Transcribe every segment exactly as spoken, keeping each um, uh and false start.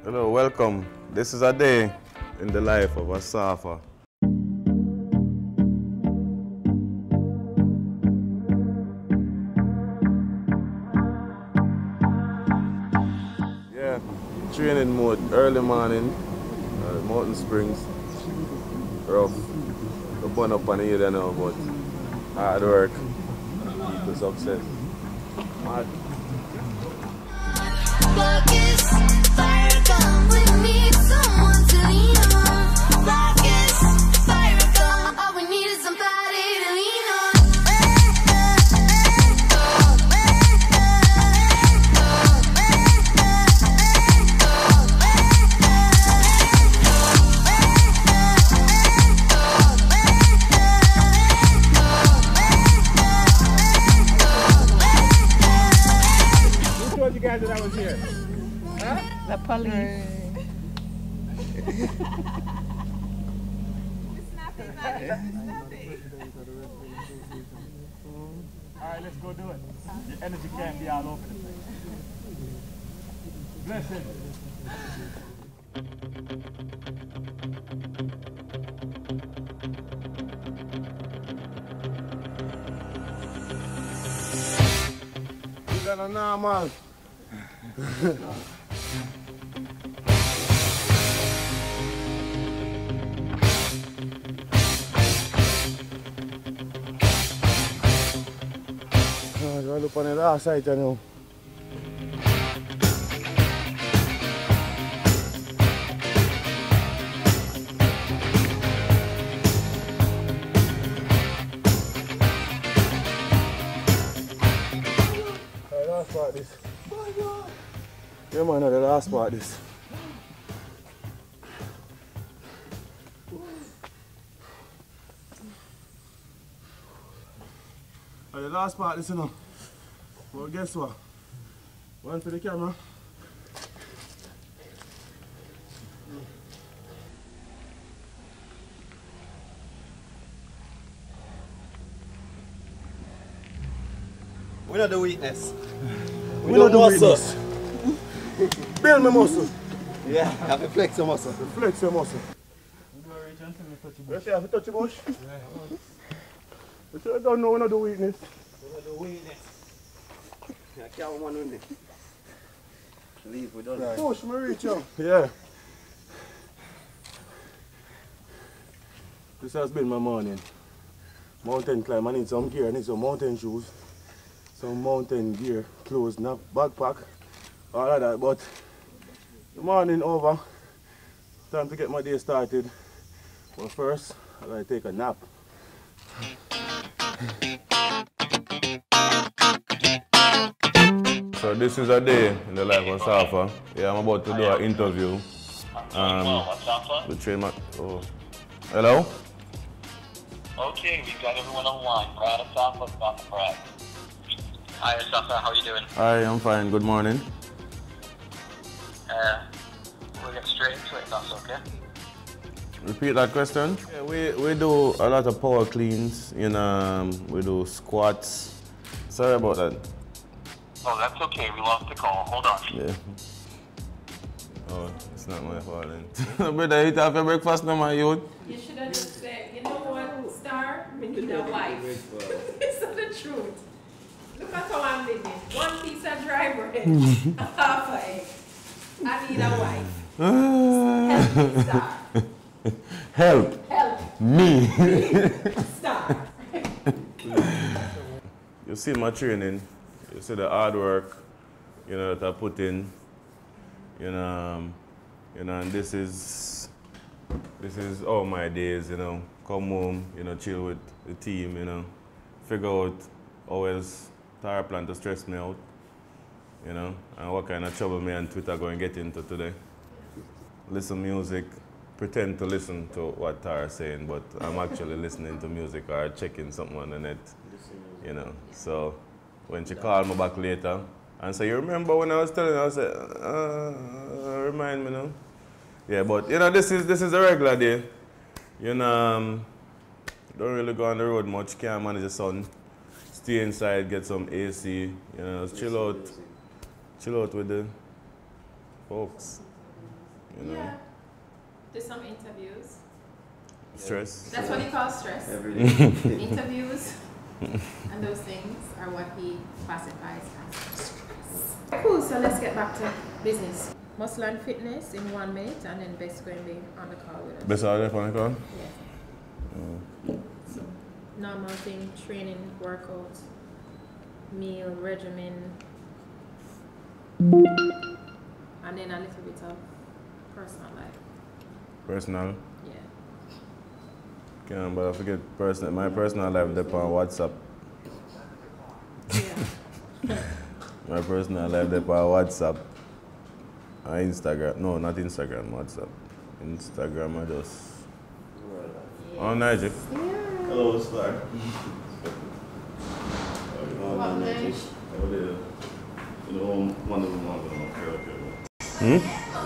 Hello, welcome. This is a day in the life of Asafa. Yeah, training mode, early morning, uh, Mountain Springs, rough. The bun up on the hill now, but hard work, equal success. Mad. You guys that I was here? Huh? The police. Alright, let's go do it. Your energy can't be all over the place. Blessing. You got a normal. Oh, look on the last side now. The last part this. Yeah man, the last part this. Oh, the last part this, you know. Well, guess what? One for the camera. We know the weakness. We, we know the weakness. Build my muscle. Yeah, have to flex your muscle. Flex your muscle. You say I have to touch the bush? Yeah. But you don't know we know the weakness. We know the weakness. I can't one with it. Leave, we don't. Right. Push me reach out. Yeah. This has been my morning. Mountain climb. I need some gear. I need some mountain shoes. Some mountain gear, clothes, not backpack, all of that. But the morning over, time to get my day started. But first, I gotta take a nap. So this is a day in the life of Asafa. Yeah, I'm about to do an interview. Um, the train man. Oh, hello. Okay, we've got everyone on the line. Brad Asafa, Asafa Brad. Hi Asafa, how are you doing? Hi, I'm fine. Good morning. Uh, we'll get straight into it if that's okay. Repeat that question. Yeah, we, we do a lot of power cleans, you know, um, we do squats. Sorry about that. Oh, that's okay. We lost the call. Hold on. Yeah. Oh, it's not my fault then. Brother, you have your breakfast now, my youth? You should have just said, you know what, Star? We need a wife. It's not the truth. Look at how I'm living. One piece of dry bread, half an egg. I need a wife. Help me, Star. Help. Help. Me. Star. You see my training, you see the hard work, you know, that I put in, you know, um, you know, and this is, this is all my days, you know, come home, you know, chill with the team, you know, figure out how else Tara plan to stress me out, you know, and what kind of trouble me and Twitter going to get into today. Listen music, pretend to listen to what Tara's saying, but I'm actually listening to music or checking something on the net, you know. So when she called me back later and say, you remember when I was telling you, I said, uh, remind me now. Yeah, but you know, this is this is a regular day. You know, um, don't really go on the road much, can't manage the sun. Stay inside, get some A C, you know, chill out, chill out with the folks. You know? Yeah. Do some interviews. Stress. That's what he calls stress. Every day. Interviews and those things are what he classifies as stress. Cool, so let's get back to business. Muscle and fitness in one minute, and then Best going to be on the call with us. Best are there on the call? Yeah. Oh. So, normal thing, training, workout, meal, regimen, and then a little bit of personal life. Personal? Yeah. Can't, but I forget personal. My personal life dep on WhatsApp. Yeah. My personal life dep on WhatsApp. Uh, Instagram. No, not Instagram, WhatsApp. Instagram, I just. Oh, Nigel. Yeah. Hello, Star. What, Nige? Hmm?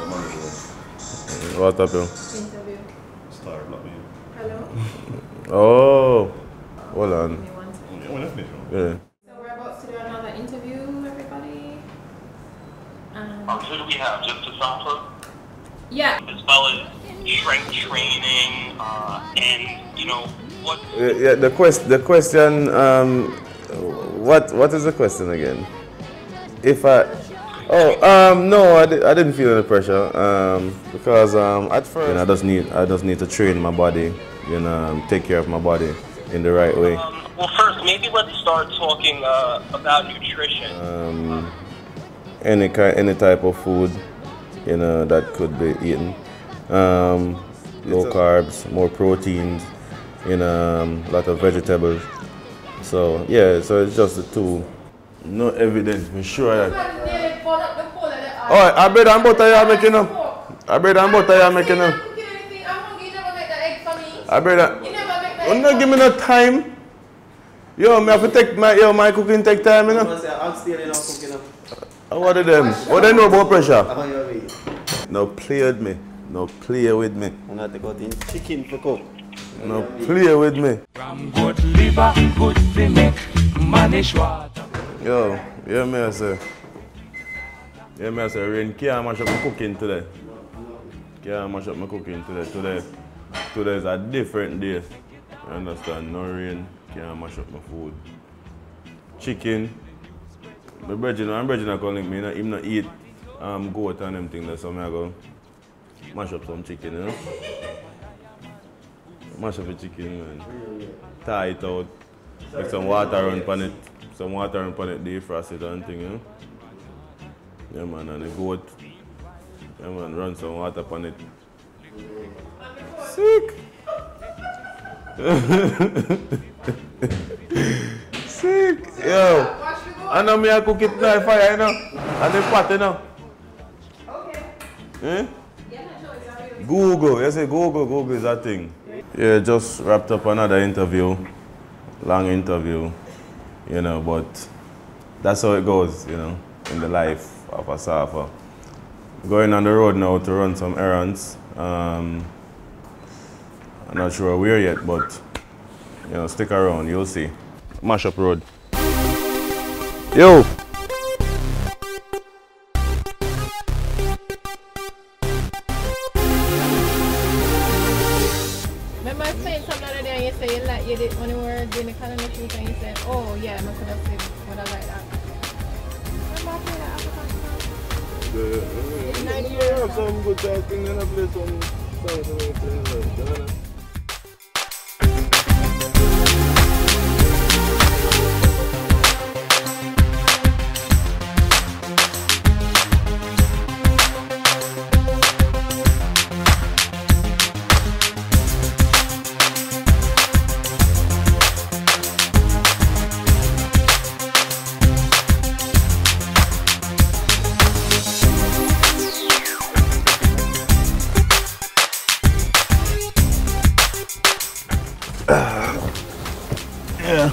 What happened? Interview. Star, not me. Hello? Oh, hold on. Give me one second. Yeah, when I finish. Yeah. So we're about to do another interview, everybody. Um, Um, who do we have? Just Asafa? yeah. As well as strength training, uh, and, you know, what... Yeah, yeah, the quest, the question. Um, what, what is the question again? If I, oh, um, no, I, di I didn't feel any pressure. Um, because um, at first, you know, I just need, I just need to train my body. You know, um, take care of my body in the right way. Um, well, first, maybe let's start talking uh, about nutrition. Um, any kind, any type of food, you know, that could be eaten. Um, low carbs, more proteins, you know, um, a lot of vegetables. So yeah, so it's just the two. No evidence, for sure that. Oh, I bread and butter you're making up. I bread and butter you're making up. I bread and. You don't give me no time. Yo, me have to take my, yo, my cooking take time, you know. I'm still in cooking up. What are them? What they know about pressure? How are you? No play with me. No play with me. I'm not going to chicken for cook. No play with me. From good liver, good to make manage water. Yo, yeah, me I say. Yeah, me I say, rain can't mash up my cooking today. Can't mash up my cooking today. Today, today is a different day. You understand? No rain can't mash up my food. Chicken. My brother, my brother calling me. Him not eat um goat and them things. So I go mash up some chicken, you know. Mash up the chicken, man. Tie it out. Make some water on pan it. Some water on pan it, defrost it and thing, you know. Yeah, man, and the goat. Yeah, man, run some water on it. Sick! Sick! Yo! I know me I cook it now, fire, you know. And the pot, you know. Okay. Eh? Yeah, no, it's already. Google, you say Google, Google is that thing. Yeah, just wrapped up another interview, long interview, you know, but that's how it goes, you know, in the life of Asafa. Going on the road now to run some errands. Um, I'm not sure where yet, but, you know, stick around, you'll see. Mashup Road. Yo! Remember I was saying something the other day and you said you like you did when you were doing the calendar shoot and you said, oh yeah, I could have said what I like that. Remember I played that African song? Yeah, have some good talking and I play some songs and I play. Yeah.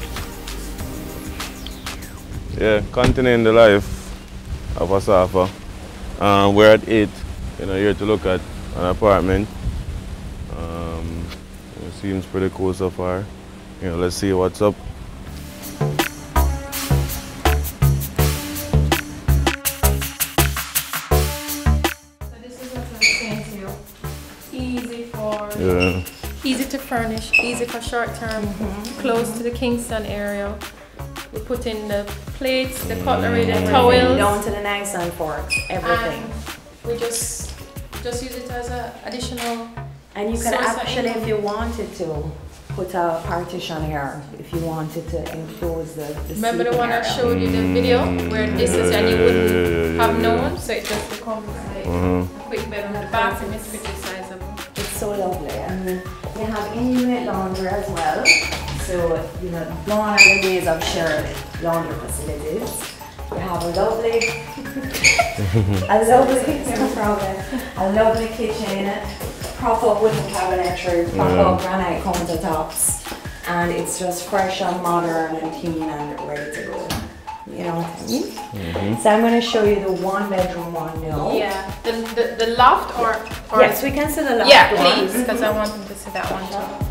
Yeah, continuing the life of Asafa. Um, we're at eight, you know, here to look at an apartment. Um, it seems pretty cool so far. You know, let's see what's up. So this is what I was saying to Yeah. Easy to furnish, easy for short term, mm-hmm. close to the Kingston area. We put in the plates, the cutlery, the towels. Down to the knives and forks, everything. And we just just use it as an additional. And you can actually, if you wanted to, put a partition here. If you wanted to enclose the, the Remember the one I showed you the video where this is and you wouldn't have known, so it just becomes like uh-huh. a quick bedroom. The bathroom is pretty sizable. It's so lovely. And we have in-unit laundry as well. So, you know, gone are the days of shared laundry facilities. We have a lovely, a lovely, no problem, a lovely kitchen, proper wooden cabinetry, proper yeah. granite countertops, and it's just fresh and modern and clean and ready to go. You know what I mean? Mm-hmm. So I'm going to show you the one bedroom one now. Yeah, the, the, the loft or, or... Yes, we can see the loft. Yeah, please, because I want them to see that one too.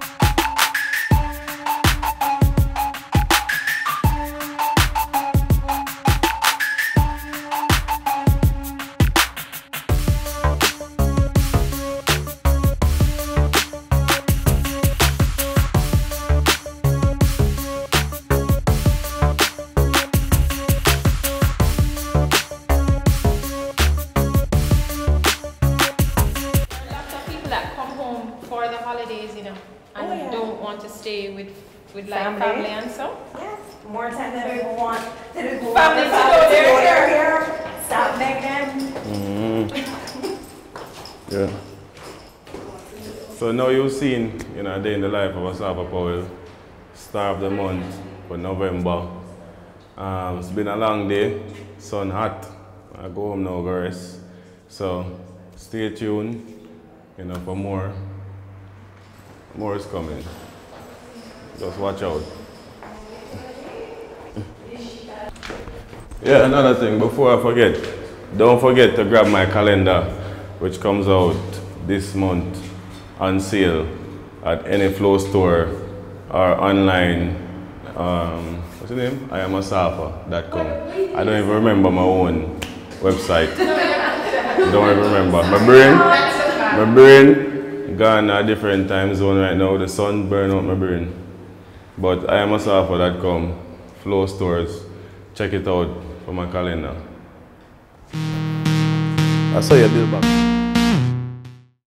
For the holidays, you know, and oh, yeah. don't want to stay with with like family, family and so. Yes, more time than we want. Than we want family to go there, here. Stop begging. Mm-hmm. Yeah. So now you've seen, you know, a day in the life of Asafa Powell, star of the month for November. Um, it's been a long day, sun hot. I go home now, guys. So stay tuned, you know, for more. More is coming. Just watch out. Yeah, another thing, before I forget, don't forget to grab my calendar, which comes out this month on sale at any Flow store or online. Um, what's the name? I am asafa dot com. I don't even remember my own website. Don't even remember. My brain, my brain. Gone a different time zone right now. The sun burn out my brain. But I am asafa dot com, Flow stores. Check it out for my calendar. I saw your bill back.